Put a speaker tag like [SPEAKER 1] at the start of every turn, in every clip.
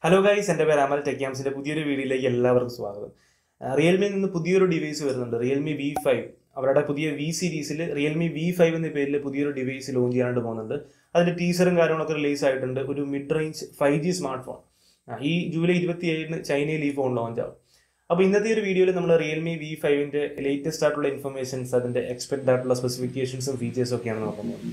[SPEAKER 1] Hello guys, എൻ്റെ പേര് അമൽ ടെക്യാംസിൻ്റെ പുതിയൊരു വീഡിയോയിലേക്ക് എല്ലാവർക്കും സ്വാഗതം. റിയൽമിയിൽ നിന്ന് പുതിയൊരു ഡിവൈസ് വരുന്നുണ്ട്, റിയൽമി V5. അവരുടെ പുതിയ V സീരീസിൽ റിയൽമി V5 എന്ന പേരിൽ പുതിയൊരു ഡിവൈസ് ലോഞ്ച് ചെയ്യാനായിട്ട് പോകുന്നുണ്ട്. അതിൻ്റെ ടീസറും കാര്യങ്ങളൊക്കെ റിലീസ് ആയിട്ടുണ്ട്. ഒരു mid range 5G smart phone ഈ ജൂലൈ 27-ന് ചൈനയിൽ ഈ ഫോൺ ലോഞ്ച് ആവും. അപ്പോൾ ഇന്നത്തെ ഒരു വീഡിയോയിൽ നമ്മൾ റിയൽമി V5ൻ്റെ ലേറ്റസ്റ്റ് ആയിട്ടുള്ള ഇൻഫർമേഷൻസ്, അതിൻ്റെ എക്സ്പെക്റ്റഡ് ആയിട്ടുള്ള സ്പെസിഫിക്കേഷൻസും ഫീച്ചേഴ്സും ഒക്കെയാണ് നോക്കുന്നത്.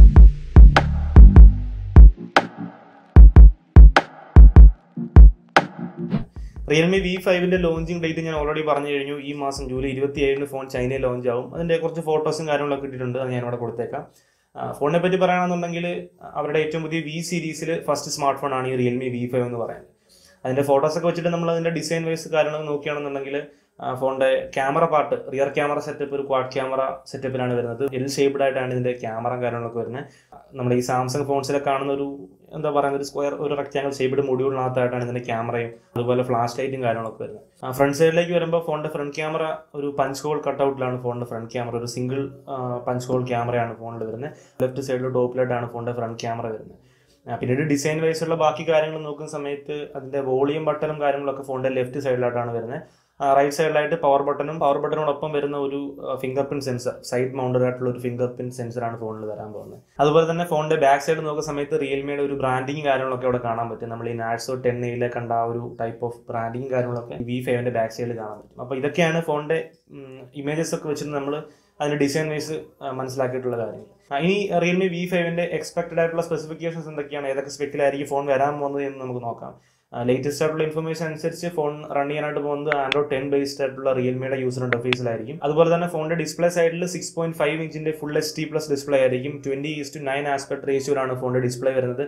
[SPEAKER 1] റിയൽമി V5ൻ്റെ ലോഞ്ചിങ് ഡേറ്റ് ഞാൻ ഓൾറെഡി പറഞ്ഞു കഴിഞ്ഞു. ഈ മാസം ജൂലൈ 27-ന് ഫോൺ ചൈനയിൽ ലോഞ്ച് ആവും. അതിൻ്റെ കുറച്ച് ഫോട്ടോസും കാര്യങ്ങളൊക്കെ ഇട്ടിട്ടുണ്ട്, അത് ഞാനിവിടെ കൊടുത്തേക്കാം. ഫോണിനെ പറ്റി പറയുകയാണെന്നുണ്ടെങ്കിൽ അവരുടെ ഏറ്റവും പുതിയ V സീരീസിൽ ഫസ്റ്റ് സ്മാർട്ട് ഫോണാണ് ഈ റിയൽമി V5 എന്ന് പറയുന്നത്. അതിൻ്റെ ഫോട്ടോസൊക്കെ വെച്ചിട്ട് നമ്മൾ അതിൻ്റെ ഡിസൈൻ വൈസ് കാര്യങ്ങൾ നോക്കുകയാണെന്നുണ്ടെങ്കിൽ ഫോണിൻ്റെ camera part, rear camera setup ഒരു ക്വാഡ് ക്യാമറ സെറ്റപ്പിലാണ് വരുന്നത്. എൽ ഷേപ്ഡ് ആയിട്ടാണ് ഇതിൻ്റെ ക്യാമറ കാര്യങ്ങളൊക്കെ വരുന്നത്. നമ്മുടെ ഈ സാംസങ് ഫോൺസിലൊക്കെ കാണുന്ന ഒരു എന്താ പറയുക, ഒരു സ്ക്വയർ, ഒരു റെക്റ്റാങ്കിൾ ഷേപ്ഡ് മൊഡ്യൂളിനകത്തായിട്ടാണ് ഇതിൻ്റെ ക്യാമറയും അതുപോലെ ഫ്ലാഷ് ലൈറ്റും കാര്യങ്ങളൊക്കെ വരുന്നത്. ഫ്രണ്ട് സൈഡിലേക്ക് വരുമ്പോൾ ഫോണിൻ്റെ ഫ്രണ്ട് ക്യാമറ ഒരു പഞ്ച് ഹോൾ കട്ടൗട്ടിലാണ് ഫോണിൻ്റെ ഫ്രണ്ട് ക്യാമറ, ഒരു സിംഗിൾ പഞ്ച് ഹോൾ ക്യാമറയാണ് ഫോണിൽ വരുന്നത്. ലെഫ്റ്റ് സൈഡിൽ ടോപ്പിലായിട്ടാണ് ഫോണിൻ്റെ ഫ്രണ്ട് ക്യാമറ വരുന്നത്. പിന്നീട് ഡിസൈൻ വൈസുള്ള ബാക്കി കാര്യങ്ങൾ നോക്കുന്ന സമയത്ത് അതിൻ്റെ വോളിയം ബട്ടണും കാര്യങ്ങളൊക്കെ ഫോണിൻ്റെ ലെഫ്റ്റ് സൈഡിലായിട്ടാണ് വരുന്നത്. റൈറ്റ് സൈഡിലായിട്ട് പവർ ബട്ടണോടൊപ്പം വരുന്ന ഒരു fingerprint sensor, side mounted ആയിട്ടുള്ള ഒരു ഫിംഗർ പ്രിന്റ് സെൻസറാണ് ഫോണിൽ വരാൻ പോകുന്നത്. അതുപോലെ തന്നെ ഫോണിന്റെ ബാക്ക് സൈഡ് നോക്കുന്ന സമയത്ത് റിയൽമിയുടെ ഒരു ബ്രാൻഡിങ് കാര്യങ്ങളൊക്കെ അവിടെ കാണാൻ പറ്റും. നമ്മൾ ഈ നാറ്റ്സോ 10A കണ്ട ആ ഒരു ടൈപ്പ് ഓഫ് ബ്രാൻഡിങ് കാര്യങ്ങളൊക്കെ V5ന്റെ ബാക്ക് സൈഡിൽ കാണാൻ പറ്റും. അപ്പോൾ ഇതൊക്കെയാണ് ഫോണിന്റെ ഇമേജസ് ഒക്കെ വെച്ചിട്ട് നമ്മൾ അതിന്റെ ഡിസൈൻ വൈസ് മനസ്സിലാക്കിയിട്ടുള്ള കാര്യങ്ങൾ. ഇനി റിയൽമി V5ന്റെ എക്സ്പെക്റ്റഡ് ആയിട്ടുള്ള സ്പെസിഫിക്കേഷൻസ് എന്തൊക്കെയാണ്, ഏതൊക്കെ സ്പെക്കിലായിരിക്കും ഫോൺ വരാൻ പോകുന്നത് എന്ന് നമുക്ക് നോക്കാം. ലേറ്റസ്റ്റ് ആയിട്ടുള്ള ഇൻഫർമേഷൻ അനുസരിച്ച് ഫോൺ റൺ ചെയ്യാനായിട്ട് പോകുന്നത് Android 10 ബേസ്ഡ് ആയിട്ടുള്ള റിയൽമിയുടെ യൂസർ ഇന്റർഫേസിലായിരിക്കും. അതുപോലെ തന്നെ ഫോണിന്റെ ഡിസ്പ്ലേ സൈഡിൽ 6.5 ഇഞ്ചിന്റെ ഫുൾ HD+ ഡിസ്പ്ലേ ആയിരിക്കും. 20:9 ആസ്പെക്ട് റേഷ്യോയിലാണ് ഫോണിന്റെ ഡിസ്പ്ലേ വരുന്നത്.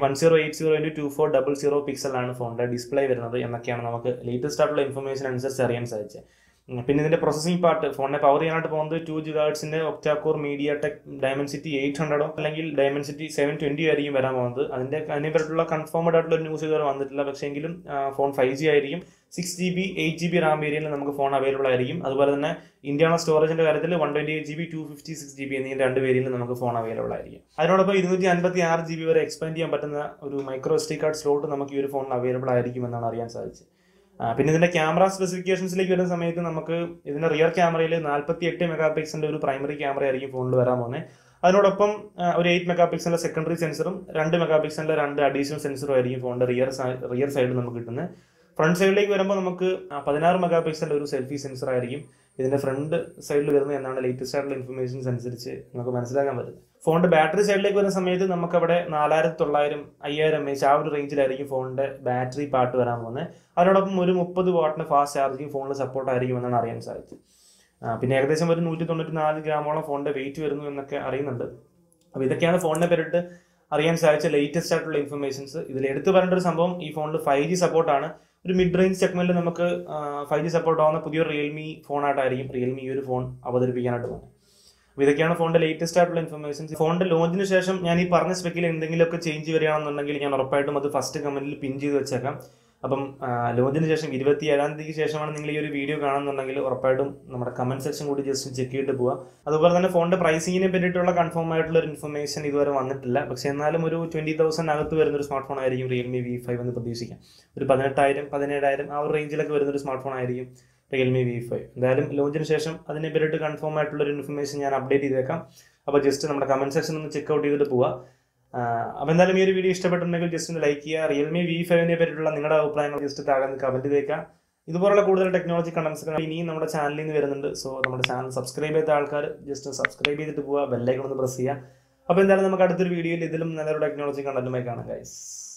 [SPEAKER 1] 1080x2400 പിക്സലാണ് ഫോണിന്റെ ഡിസ്പ്ലേ വരുന്നത് എന്നൊക്കെയാണ് നമുക്ക് ലേറ്റസ്റ്റ് ആയിട്ടുള്ള ഇൻഫർമേഷൻ അനുസരിച്ച് അറിയാൻ സാധിച്ചത്. പിന്നെ ഇതിന്റെ പ്രോസസിംഗ് പാർട്ട്, ഫോണിനെ പവർ ചെയ്യാനായിട്ട് പോകുന്നത് 2 GHz ഒക്ടാകോർ MediaTek Dimensity 800 അല്ലെങ്കിൽ Dimensity 720 ആയിരിക്കും വരാൻ പോകുന്നത്. അതിനെ പറ്റിയുള്ള കൺഫേംഡ് ആയിട്ടുള്ള ഒരു ന്യൂസ് ഇതുവരെ വന്നിട്ടില്ല. പക്ഷേ എങ്കിലും ഫോൺ 5G ആയിരിക്കും. 6GB 8GB റാം വേരിയന്റിൽ നമുക്ക് ഫോൺ അവൈലബിൾ ആയിരിക്കും. അതുപോലെ തന്നെ ഇന്റേണൽ സ്റ്റോറേജിന്റെ കാര്യത്തിൽ 128GB 256GB എന്നീ രണ്ട് വേരിയന്റിൽ നമുക്ക് ഫോൺ അവൈലബിൾ ആയിരിക്കും. അതിനോടൊപ്പം 256GB വരെ എക്സ്പാൻഡ് ചെയ്യാൻ പറ്റുന്ന ഒരു മൈക്രോ SD കാർഡ് സ്ലോട്ട് നമുക്ക് ഈ ഒരു ഫോണിൽ അവൈലബിൾ ആയിരിക്കും എന്നാണ് അറിയാൻ സാധിച്ചത്. പിന്നെ ഇതിന്റെ ക്യാമറ സ്പെസിഫിക്കേഷൻസിലേക്ക് വരുന്ന സമയത്ത് നമുക്ക് ഇതിന്റെ റിയർ ക്യാമറയിൽ 48 മെഗാപിക്സലിന്റെ ഒരു പ്രൈമറി ക്യാമറ ആയിരിക്കും ഫോണിൽ വരാൻ പോകുന്നത്. അതിനോടൊപ്പം ഒരു 8 മെഗാപിക്സലിന്റെ സെക്കൻഡറി സെൻസറും 2 മെഗാപിക്സലിന്റെ 2 അഡീഷണൽ സെൻസറും ആയിരിക്കും ഫോണിന്റെ റിയർ സൈഡിൽ നമുക്ക് കിട്ടുന്നത്. ഫ്രണ്ട് സൈഡിലേക്ക് വരുമ്പോൾ നമുക്ക് 16 മെഗാപിക്സലിന്റെ ഒരു സെൽഫി സെൻസർ ആയിരിക്കും ഇതിന്റെ ഫ്രണ്ട് സൈഡിൽ വരുന്നത് എന്നാണ് ലേറ്റസ്റ്റ് ആയിട്ടുള്ള ഇൻഫർമേഷൻസ് അനുസരിച്ച് നമുക്ക് മനസ്സിലാക്കാൻ പറ്റുന്നത്. ഫോണിന്റെ ബാറ്ററി സൈഡിലേക്ക് വരുന്ന സമയത്ത് നമുക്ക് അവിടെ 4900, 5000 mAh ആ ഒരു റേഞ്ചിലായിരിക്കും ഫോണിന്റെ ബാറ്ററി പാർട്ട് വരാൻ പോകുന്നത്. അതിനോടൊപ്പം ഒരു 30 വാട്ടിന് ഫാസ്റ്റ് ചാർജിങ് ഫോണിൽ സപ്പോർട്ട് ആയിരിക്കും എന്നാണ് അറിയാൻ സാധിച്ചത്. പിന്നെ ഏകദേശം ഒരു 194 ഗ്രാമോളം ഫോണിന്റെ വെയിറ്റ് വരുന്നു എന്നൊക്കെ അറിയുന്നുണ്ട്. അപ്പോൾ ഇതൊക്കെയാണ് ഫോണിനെ പറ്റിയിട്ട് അറിയാൻ സാധിച്ച ലേറ്റസ്റ്റ് ആയിട്ടുള്ള ഇൻഫർമേഷൻസ്. ഇതിൽ എടുത്തു പറയേണ്ട ഒരു സംഭവം, ഈ ഫോണിൽ 5G സപ്പോർട്ടാണ്. ഒരു മിഡ് റേഞ്ച് സെഗ്മെന്റിൽ നമുക്ക് 5G സപ്പോർട്ട് ആവുന്ന പുതിയൊരു റിയൽമി ഫോണായിട്ടായിരിക്കും റിയൽമി ഈ ഒരു ഫോൺ അവതരിപ്പിക്കാനായിട്ട് പോകുന്നത്. അപ്പോൾ ഇതൊക്കെയാണ് ഫോണിന്റെ ലേറ്റസ്റ്റ് ആയിട്ടുള്ള ഇൻഫർമേഷൻസ്. ഫോണിന്റെ ലോഞ്ചിന് ശേഷം ഞാൻ ഈ പറഞ്ഞ സ്പെക്കിൽ എന്തെങ്കിലുമൊക്കെ ചേഞ്ച് വരികയാണെന്നുണ്ടെങ്കിൽ ഞാൻ ഉറപ്പായിട്ടും അത് ഫസ്റ്റ് കമന്റിൽ പിൻ ചെയ്ത് വെച്ചേക്കാം. അപ്പം ലോഞ്ചിന് ശേഷം 27-ാം തീയതിക്ക് ശേഷമാണ് നിങ്ങൾ ഈ ഒരു വീഡിയോ കാണുന്നുണ്ടെങ്കിൽ ഉറപ്പായിട്ടും നമ്മുടെ കമന്റ് സെക്ഷൻ കൂടി ജസ്റ്റ് ചെക്ക് ചെയ്തിട്ട് പോവുക. അതുപോലെ തന്നെ ഫോണിന്റെ പ്രൈസിങ്ങിനെ പറ്റിയിട്ടുള്ള കൺഫേം ആയിട്ടുള്ള ഒരു ഇൻഫർമേഷൻ ഇതുവരെ വന്നിട്ടില്ല. പക്ഷേ എന്നാലും ഒരു 20,000 അകത്ത് വരുന്നൊരു സ്മാർട്ട് ഫോൺ ആയിരിക്കും റിയൽമി V5 എന്ന് പ്രതീക്ഷിക്കാം. ഒരു 18,000, 17,000 ആ ഒരു റേഞ്ചിലൊക്കെ വരുന്നൊരു സ്മാർട്ട് ഫോൺ ആയിരിക്കും റിയൽമി V5. എന്തായാലും ലോഞ്ചിന് ശേഷം അതിനെ പറ്റിയിട്ട് കൺഫേം ആയിട്ടുള്ള ഒരു ഇൻഫർമേഷൻ ഞാൻ അപ്ഡേറ്റ് ചെയ്തേക്കാം. അപ്പോൾ ജസ്റ്റ് നമ്മുടെ കമന്റ് സെക്ഷൻ ഒന്ന് ചെക്ക് ഔട്ട് ചെയ്തിട്ട് പോവുക. അപ്പോൾ എന്തായാലും ഈ ഒരു വീഡിയോ ഇഷ്ടപ്പെട്ടിട്ടുണ്ടെങ്കിൽ ജസ്റ്റ് ഒന്ന് ലൈക്ക് ചെയ്യുക. റിയൽമി V5നെ പറ്റിയിട്ടുള്ള നിങ്ങളുടെ അഭിപ്രായങ്ങൾ ജസ്റ്റ് താഴെ കമന്റ് ചെയ്തേക്കാം. ഇതുപോലുള്ള കൂടുതൽ ടെക്നോളജി കണ്ടൻസ് ഇനിയും നമ്മുടെ ചാനലിൽ നിന്ന് വരുന്നുണ്ട്. സോ നമ്മുടെ ചാനൽ സബ്സ്ക്രൈബ് ചെയ്ത ആൾക്കാർ ജസ്റ്റ് സബ്സ്ക്രൈബ് ചെയ്തിട്ട് പോവുക, ബെല്ലൈക്കൺ ഒന്ന് പ്രസ് ചെയ്യുക. അപ്പോൾ എന്തായാലും നമുക്ക് അടുത്തൊരു വീഡിയോയിൽ ഇതിലും നല്ലൊരു ടെക്നോളജി കണ്ടന്റുമായി കാണാം ഗൈസ്.